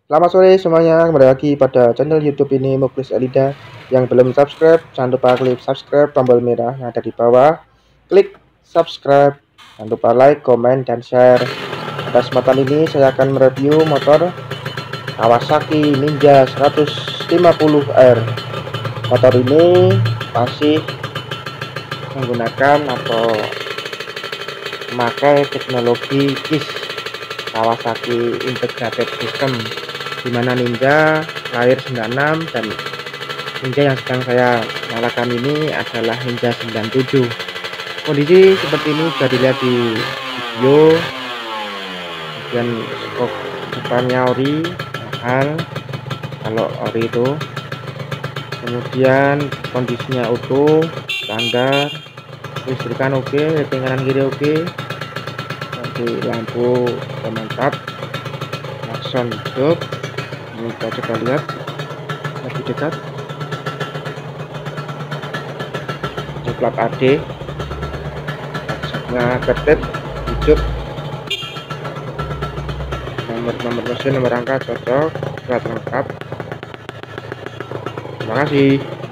Selamat sore semuanya, kembali lagi pada channel YouTube ini Muklis Elida. Yang belum subscribe, jangan lupa klik subscribe tombol merah yang ada di bawah. Klik subscribe, jangan lupa like, komen, dan share. Pada kesempatan ini saya akan mereview motor Kawasaki Ninja 150R. Motor ini masih menggunakan atau memakai teknologi KIS, Kawasaki Integrated System, dimana Ninja lahir 96 dan Ninja yang sedang saya nyalakan ini adalah Ninja 97. Kondisi seperti ini bisa dilihat di video. Kemudian skop depannya ori, mahal kalau ori itu. Kemudian kondisinya utuh, standar, listrikan oke, rating kanan kiri oke, nanti lampu mantap, klakson hidup. Ini kita coba lihat lebih dekat. Plat AD, saknya ketet hidup, nomor mesin, nomor rangka cocok, plat lengkap. Terima kasih.